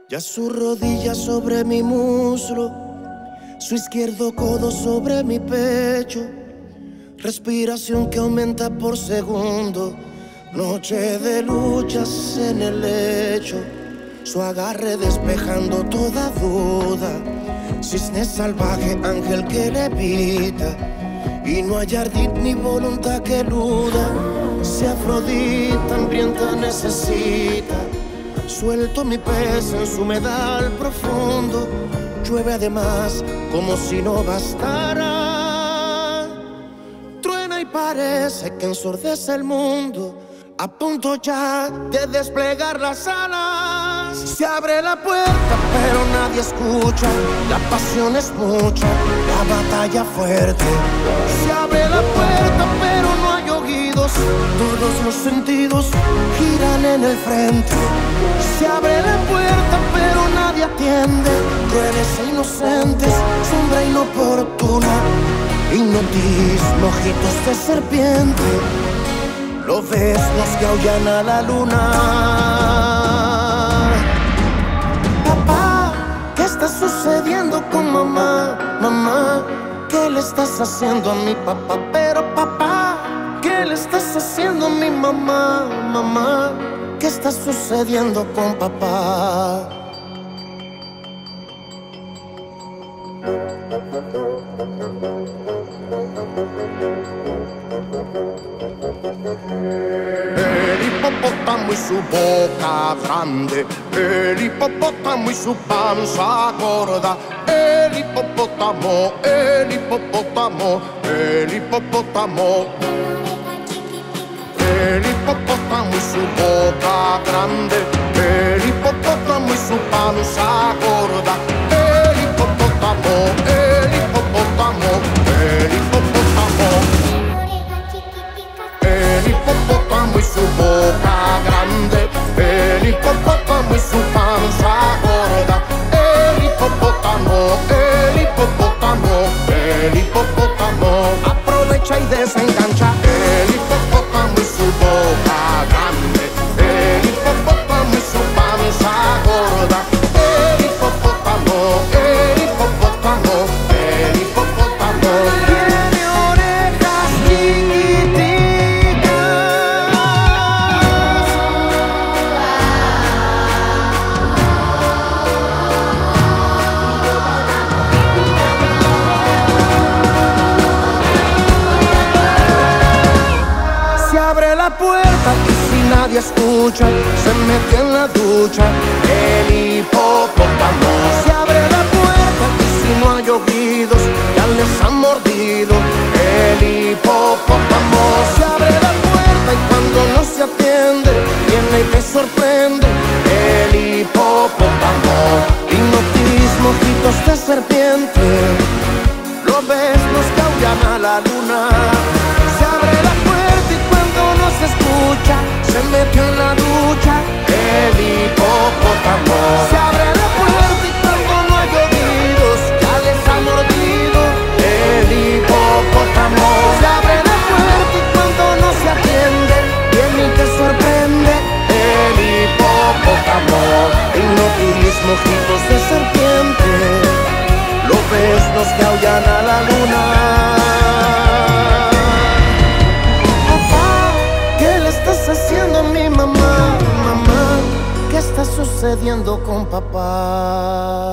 Ya su rodilla sobre mi muslo, su izquierdo codo sobre mi pecho, respiración que aumenta por segundo, noche de luchas en el lecho, su agarre despejando toda duda, cisne salvaje, ángel que levita, y no hay ardid ni voluntad que eluda. Si Afrodita hambrienta necesita, suelto mi pez en su humedal profundo, llueve además como si no bastara, truena y parece que ensordece el mundo, a punto ya de desplegar las alas. Se abre la puerta pero nadie escucha, la pasión es mucha, la batalla fuerte. Se abre la puerta pero no hay oídos, todos los sentidos giran en el frente. Se abre la puerta pero nadie atiende, crueles e inocentes, sombra inoportuna, hipnotismo, ojitos de serpiente. Lo ves, los que aullan a la luna. Papá, ¿qué está sucediendo con mamá? Mamá, ¿qué le estás haciendo a mi papá? Pero papá, ¿qué le estás haciendo a mi mamá? Mamá, ¿qué está sucediendo con papá? El hipopótamo y su boca grande, el hipopótamo y su panza gorda, el hipopótamo, el hipopótamo, el hipopótamo. El hipopótamo y su boca grande, el hipopótamo y su panza gorda, el hipopótamo, el hipopótamo, el hipopótamo. El hipopótamo y su boca grande, el hipopótamo y su panza gorda, el hipopótamo, el hipopótamo, el hipopótamo. Aprovecha y desengancha. El hipopótamo y su boca grande, el hipopótamo y su panza gorda, el hipopótamo, el hipopótamo, el hipopótamo. Tiene orejas chiquiticas. Se abre la puerta y si nadie escucha, se mete en la ducha el hipopótamo. Se abre la puerta y si no hay oídos, ya les han mordido el hipopótamo. Se abre la puerta y cuando no se atiende, viene y te sorprende el hipopótamo. Hipnotismo, ojitos de serpiente, lo ves, los que aullan a la luna. Se abre la puerta y cuando no se escucha, se metió en la ducha el hipopótamo. Se abre la puerta y cuando no hay oídos, ya les ha mordido el hipopótamo. Se abre la puerta y cuando no se atiende, viene y te sorprende el hipopótamo. Hipnotismo, ojitos de serpiente, lo ves, los que aullan a la luna. Papá, ¿qué le estás haciendo a mi mamá? Mamá, ¿qué está sucediendo con papá?